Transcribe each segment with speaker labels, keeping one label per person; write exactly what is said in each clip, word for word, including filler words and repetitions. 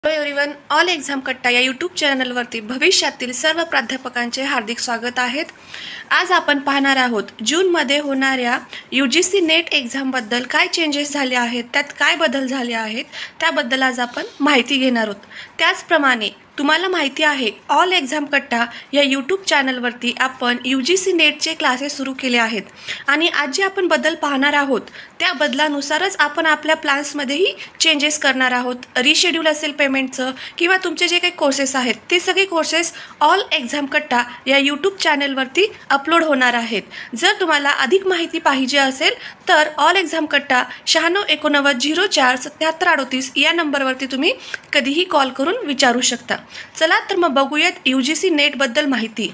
Speaker 1: Hello everyone, all exam Katta या YouTube चॅनलवरती भविष्यातील सर्व प्राध्यापकांचे हार्दिक स्वागत आहेत. आज आपण पाहणार आहोत जूनमध्ये होणाऱ्या यू जी सी नेट एक्झामबद्दल काय चेंजेस झाले आहेत, त्यात काय बदल झाले आहेत त्याबद्दल आज आपण माहिती घेणार आहोत. त्याचप्रमाणे तुम्हाला माहिती आहे ऑल एक्झाम कट्टा या यूट्यूब चॅनलवरती आपण यू जी सी नेटचे क्लासेस सुरू केले आहेत आणि आज जे आपण बदल पाहणार आहोत त्या बदलानुसारच आपण आपल्या प्लॅन्समध्येही चेंजेस करणार आहोत. रिशेड्यूल असेल पेमेंटचं किंवा तुमचे जे काही कोर्सेस आहेत ते सगळे कोर्सेस ऑल एक्झाम कट्टा या यूट्यूब चॅनलवरती अपलोड होणार आहेत. जर तुम्हाला अधिक माहिती पाहिजे असेल तर ऑल एक्झाम कट्टा शहाण्णव एकोणनव्वद झिरो चार सत्याहत्तर अडोतीस या नंबरवरती तुम्ही कधीही कॉल करून विचारू शकता. चला तर मग बघूयात यू जी सी नेटबद्दल माहिती.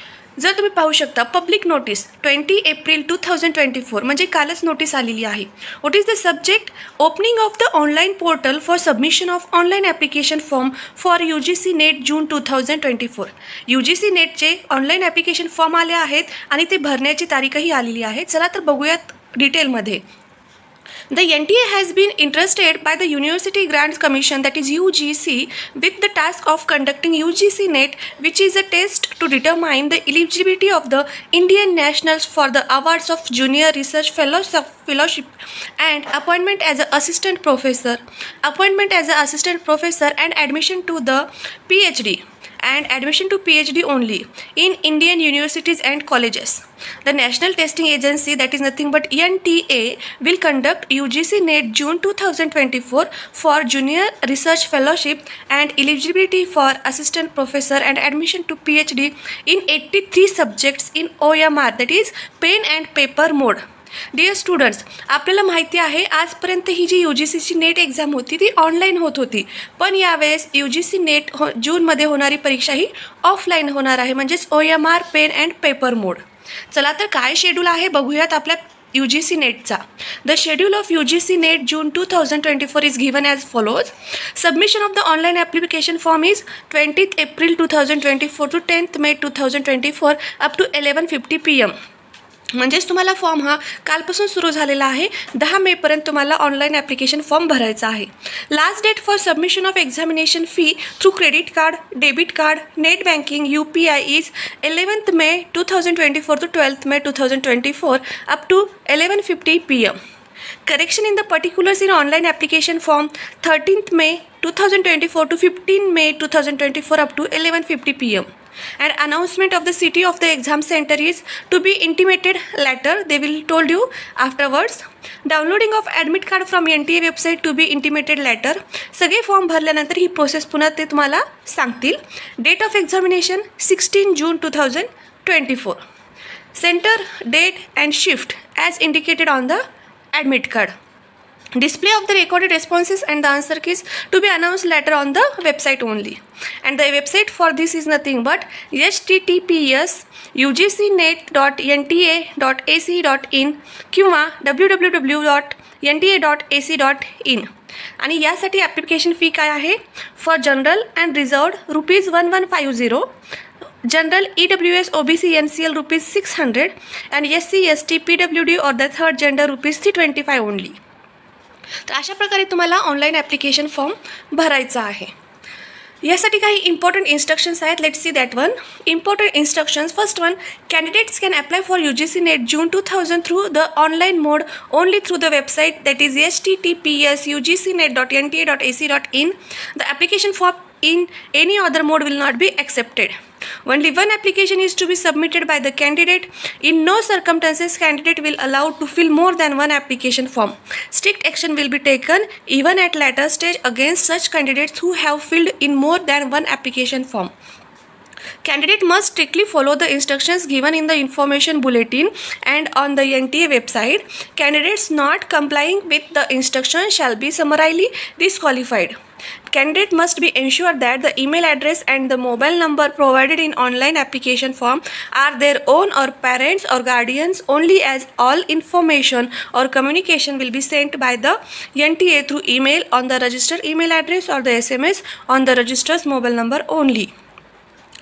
Speaker 1: जर तुम्ही पाहू शकता public notice twenty April two thousand twenty four म्हणजे कालच नोटीस आलेली आहे. What is the subject? Opening of the online portal for submission of online application form for U G C NET June two thousand twenty four. U G C नेटचे online application form आले आहेत आणि ते भरण्याची तारीखही आलेली आहे. चला तर बघूयात डिटेलमध्ये. The N T A has been entrusted by the University Grants Commission, that is U G C, with the task of conducting U G C NET, which is a test to determine the eligibility of the Indian nationals for the awards of Junior Research Fellowship and appointment as an assistant professor, appointment as an assistant professor and admission to the P H D. And admission to P H D only in Indian universities and colleges. The National Testing Agency, that is nothing but N T A, will conduct U G C NET June two thousand twenty-four for Junior Research Fellowship and eligibility for Assistant Professor and admission to P H D in eighty-three subjects in O M R, that is Pen and Paper Mode. Dear students, आपल्याला माहिती आहे आजपर्यंत ही जी you जी सीची net exam होती ती online होत होती, पण यावेळेस यू जी सी नेट हो जूनमध्ये होणारी परीक्षा ही ऑफलाईन होणार आहे, म्हणजेच O M R pen and paper mode. चला तर काय शेड्यूल आहे बघूयात आपल्या यू जी सी नेटचा. The schedule of U G C NET June two thousand twenty four is given as follows. Submission of the online application form is twentieth April two thousand twenty four to tenth May two thousand twenty four up to eleven fifty P M. म्हणजेच तुम्हाला form हा कालपासून सुरू झालेला आहे. दहा मेपर्यंत तुम्हाला ऑनलाईन ॲप्लिकेशन फॉर्म भरायचा आहे. Last date for submission of examination fee through credit card, debit card, net banking, U P I is eleventh May two thousand twenty four to twelfth May two thousand twenty four up to eleven fifty P M. Correction in the particulars in online application form thirteenth May two thousand twenty-four to fifteenth May two thousand twenty-four up to eleven fifty p m. And announcement of the city of the exam center is to be intimated later. They will told you afterwards. Downloading of admit card from N T A website to be intimated later. सगळे form भरल्यानंतर ही process पुन्हा ते तुम्हाला सांगतील. Date of examination sixteen June two thousand twenty-four. Center, date and shift as indicated on the admit card. Display of the recorded responses and the answer keys to be announced later on the website only. And the website for this is nothing but h t t p s u g c net dot n t a dot a c dot in किंवा w w w dot n t a dot a c dot in. आणि यासाठी application fee काय आहे? For general and reserved rupees one one five zero, general E W S O B C N C L rupees six hundred and S C S T P W D or the third gender rupees three twenty five only. तर अशा प्रकारे तुम्हाला online application form भरायचा आहे. यासाठी काही important instructions आहेत. Let's see that one. Important instructions. First one, candidates can apply for U G C NET June two thousand through the online mode only through the website that is H T T P S U G C NET dot N T A dot A C dot in. The application form in any other mode will not be accepted. Only one application is to be submitted by the candidate. In no circumstances candidate will allowed to fill more than one application form. Strict action will be taken even at later stage against such candidates who have filled in more than one application form. Candidate must strictly follow the instructions given in the information bulletin and on the N T A website. Candidates not complying with the instructions shall be summarily disqualified. Candidate must be ensured that the email address and the mobile number provided in online application form are their own or parents or guardians only, as all information or communication will be sent by the N T A through email on the registered email address or the S M S on the registrar's mobile number only.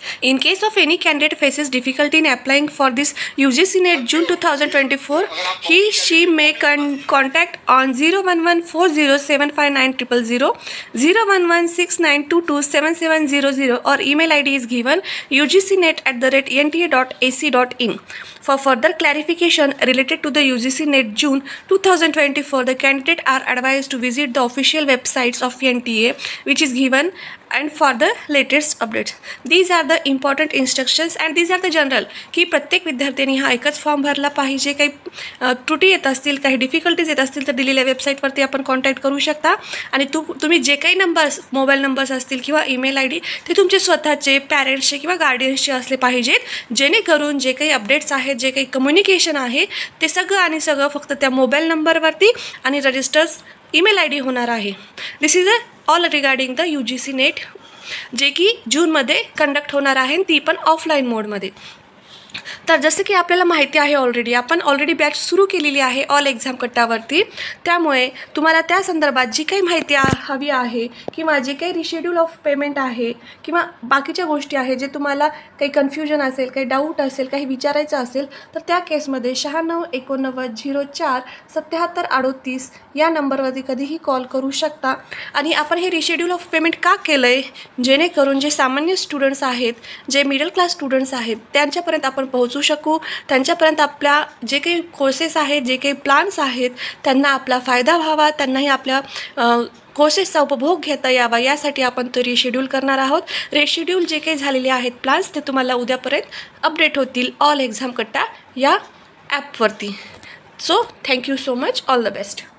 Speaker 1: In case of any candidate faces difficulty in applying for this U G C NET June two thousand twenty-four, he she may con contact on zero one one four zero seven five nine zero zero zero, zero one one six nine two two seven seven zero zero, or email I D is given U G C net at the rate N T A dot A C dot in. For further clarification related to the U G C NET June two thousand twenty-four, the candidate are advised to visit the official websites of N T A, which is given, and for the latest updates. These are the important instructions and these are the general की प्रत्येक विद्यार्थ्यांनी हा एकच form भरला पाहिजे. काही त्रुटी येत असतील, काही डिफिकल्टीज येत असतील तर दिलेल्या वेबसाईटवरती आपण कॉन्टॅक्ट करू शकता. आणि तू तुम्ही जे काही नंबर्स, मोबाईल नंबर्स असतील किंवा ईमेल आय डी ते तुमचे स्वतःचे, पॅरेंट्सचे किंवा गार्डियन्सचे असले पाहिजेत, जेणेकरून जे काही अपडेट्स आहेत, जे काही कम्युनिकेशन आहे ते सगळं आणि सगळं फक्त त्या मोबाईल नंबरवरती आणि रजिस्टर्स ईमेल आय डी होणार आहे. This is a all regarding the U G C NET, जे की जूनमध्ये कंडक्ट होणार आहे, ती पण ऑफलाईन मोडमध्ये. तर जसं की आपल्याला माहिती आहे ऑलरेडी, आपण ऑलरेडी बॅच सुरू केलेली आहे ऑल एक्झाम कट्टावरती. त्यामुळे तुम्हाला त्या संदर्भात जी काही माहिती हवी आहे किंवा जे काही रिशेड्यूल ऑफ पेमेंट आहे किंवा बाकीच्या गोष्टी आहेत, जे तुम्हाला काही कन्फ्युजन असेल, काही डाऊट असेल, काही विचारायचं असेल, तर त्या केसमध्ये शहाण्णव एकोणनव्वद झिरो चार सत्याहत्तर अडोतीस या नंबरवरती कधीही कॉल करू शकता. आणि आपण हे रिशेड्यूल ऑफ पेमेंट का केलं आहे, जेणेकरून जे सामान्य स्टुडंट्स आहेत, जे मिडल क्लास स्टुडंट्स आहेत, त्यांच्यापर्यंत आपण पोहोचू शकू, त्यांच्यापर्यंत आपल्या जे काही कोर्सेस आहेत, जे काही प्लान्स आहेत, त्यांना आपला फायदा व्हावा, त्यांनाही आपल्या कोर्सेसचा उपभोग घेता यावा, यासाठी आपण तो रिशेड्यूल करणार आहोत. रिशेड्यूल जे काही झालेले आहेत प्लान्स ते तुम्हाला उद्यापर्यंत अपडेट होतील ऑल एक्झाम कट्टा या ॲपवरती. So thank you so much, all the best.